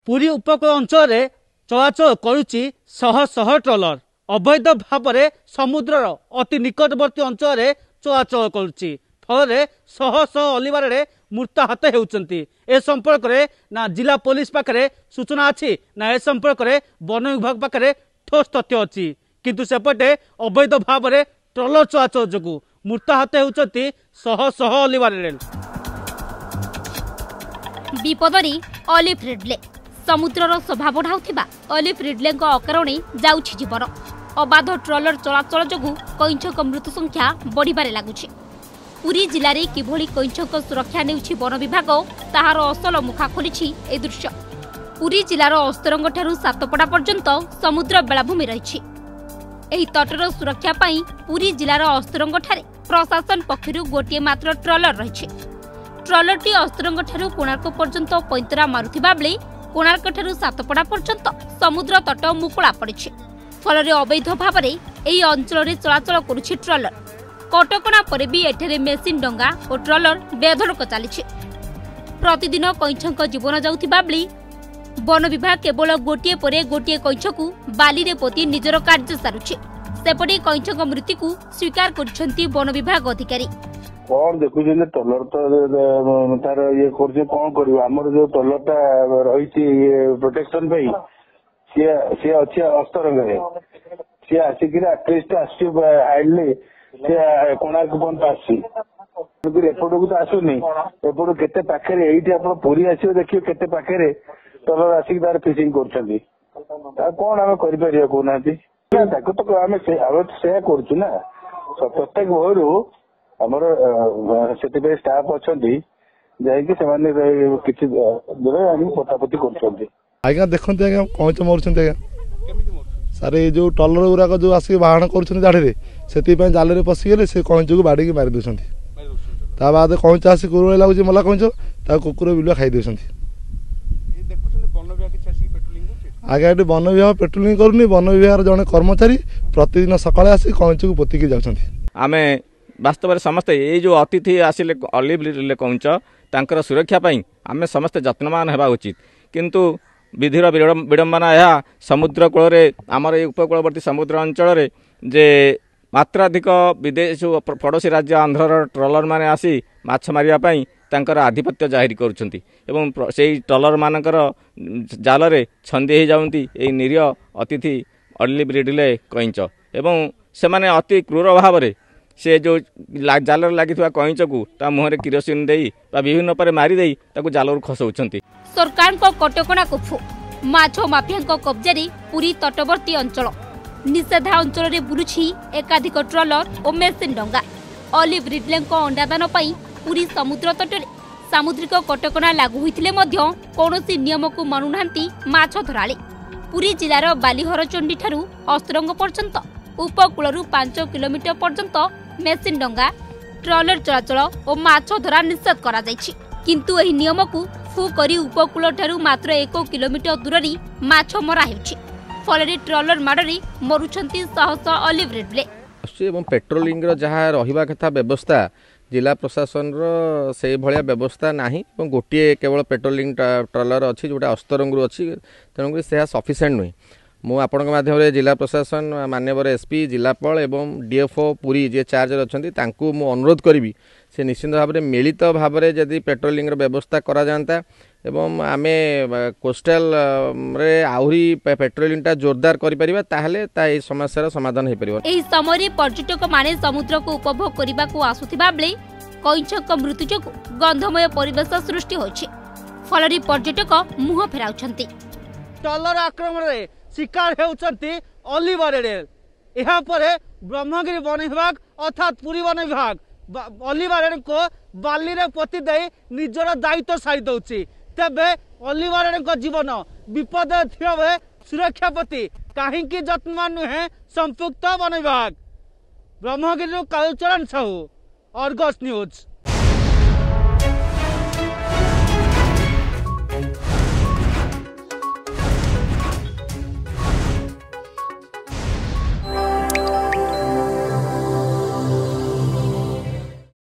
पुरी उपकूल अंचल चलाचल करुच्ची शह शह ट्रलर अवैध भाव में समुद्र अति निकटवर्ती अंचल चलाचल करुच्ची फल शह शह अलिवार मृताहत होती। ए संपर्क में ना जिला पुलिस पाखे सूचना अच्छी ना ए संपर्क में वन विभाग पाखे ठोस तथ्य अच्छी किंतु सेपटे अवैध भाव में ट्रलर चलाचल जो मृताहत होती शह शह अलिवार। विपदरी ऑलिव रिडले समुद्रर शोभा बढ़ाउथिबा ऑलिव रिडलेଙ୍କ अकारणे जाउछि जीवन। अबाध ट्रलर चलाचल जोगु कइंछक मृत्यु संख्या बढ़िबारे लागुछि। पुरी जिले में किभली कइंछक सुरक्षा नेउछि वन विभाग ताहार असल मुखा खोलिछि ए दृश्य। पुरी जिलार अस्तरंग ठारू सातपड़ा पर्यंत समुद्र बेलाभूमि रहिछि। एही तटर सुरक्षा पई पुरी जिलार अस्तरंग ठारे प्रशासन पक्षरु गोटे मात्र ट्रलर रहिछि। ट्रलरटी अस्तरंग ठारू कोणार्क पर्यंत पैंतरा मारुथिबा बेले कोणार्क ठारू सातपड़ा पर्यंत समुद्र तट मुकुला पड़िछि। फल अवैध भाव में एही अंचल चलाचल करुछि ट्रलर। कटकणा पर भी एठरे मेसिन डंगा और ट्रलर बेधड़क चली। प्रतिदिन कइंछक जीवन जाउथिबा बेले वन विभाग केवल गोटे पर गोटे कइंछकु बाली रे पोती निजर कार्य सारुछि। सेपटे कइंछक मृत्यु को स्वीकार करछन्ती वन विभाग अधिकारी। कौन देखुचे ट्रलर तो तार ये कर कौन कर जो ट्रलरटा रही प्रोटेक्शन सी अच्छी अस्तरंग सी आसिक हाइडली सी कोणार्क पर्यंत आसपट को तो आसुनी एपट केते पाखे आप पुरी आस देखिए केते पाखे ट्रलर आसिक तार फिशिंग कर कौन आम कर कहना तो आम से करुना प्रत्येक भोरू आमर से स्टाफ अच्छा किसी पोतापोती कर आज्ञा देखते आज्ञा कईच मरुंट आज्ञा सारे जो ट्रलर गुराक जो आसिक बाहन कर दाढ़ी से जाल पशिगले से कईच को बाड़ी मारी दूसरी बाद कईच आसिक कुर लगुच मला कईच कुकुर बिलुआ खाई दे। आज्ञा ये वन विभाग पेट्रोलिंग करूनी वन विभाग जड़े कर्मचारी प्रतिदिन सकाଳେ आसी कईच को पोतिकी जाऊँ। वास्तव में समस्ते ये जो अतिथि आसिले ऑलिव रिडले कईंच तांकर सुरक्षा पाई आमे समस्ते जत्नवान हेबा उचित किंतु विधिर विडंबना यह समुद्र कूल आमर ये उपकूलवर्ती समुद्र अंचल जे मात्राधिक विदेश पड़ोशी राज्य आंध्रर ट्रलर माने आसी माछ मारिया पाई तांकर आधिपत्य जाहिर करुछंती एवं सेही ट्रलर मानकर जाल रे छंदी हो जाउंती ए निरीह अतिथि ऑलिव रिडले कईंच एवं से माने अति क्रूर भाव में से जो जाल लगी कईंच को मुहर किरोसिन दे विभिन्न पर मारिदे जाल खसाउछंती। सरकार को कटकणा कुफु माछ माफिया कब्जे पुरी तटवर्ती अंचल निषेधा अंचल बुलुछि एकाधिक ट्रलर और मेसिन डंगा। ऑलिव रिडले अंडादान पई पुरी समुद्र तटरे सामुद्रिक कटकणा लागू होइथिले मध्य कौनसी नियम को मानुनांती माछ धराली। पुरी जिलार बालीहरचंडी ठारू अस्तरंग पर्यंत उपकूल 5 किलोमीटर पर्यंत मेसिन डंगा ट्रलर चलाचल और माछ धरा निषेध करा जायछि किंतु एही नियम को फु करी उपकूल ठारू मात्र 1 किलोमीटर दूरी माछ मरा हेउछि। फल ट्रलर माड़े मरुछंती शह शह ऑलिव रिडले। पेट्रोलिंग जहाँ रहिबा कथा व्यवस्था जिला प्रशासन से भाया व्यवस्था नाही गोटे केवल पेट्रोलिंग ट्रलर अच्छी जोटा अस्तरंग अच्छी तेणुक से सफिसीयंट नुहे। मु आपण माध्यम जिला प्रशासन माननीय एसपी जिलापाल एवं डीएफओ पुरी जे चार्ज अच्छा मु अनुरोध करी से निश्चित भाव में मिलित भाव में जदि पेट्रोलिंग व्यवस्था करा जाता एवं आमे कोस्टल रे आहुरी पेट्रोलिंग टा जोरदार करि परिबा ताहले ता ए समस्यार समाधान हे परिबो। एही समय पर्यटक माने समुद्र को उपभोग करिबा को आसुथिबा बेले कईंछक मृत्यु जोगु गंधमय परिवेश सृष्टि होछि। फलरी पर्यटक मुह फेराउछंती। ट्रलर आक्रमण रे शिकार हेउछंती ऑलिव रिडले। एहा परे ब्रह्मगिरी वन विभाग अर्थात पुरी वन विभाग ऑलिव रिडले को बाली रे पोती दे निजर दायित्व सारी दउछि। तेबे ऑलिव रिडले जीवन विपद थिबा बे सुरक्षा प्रति काहींकी जत्नवान नुहे संपुक्त वन विभाग। Brahmagiri Kalacharan Sahu Argus news.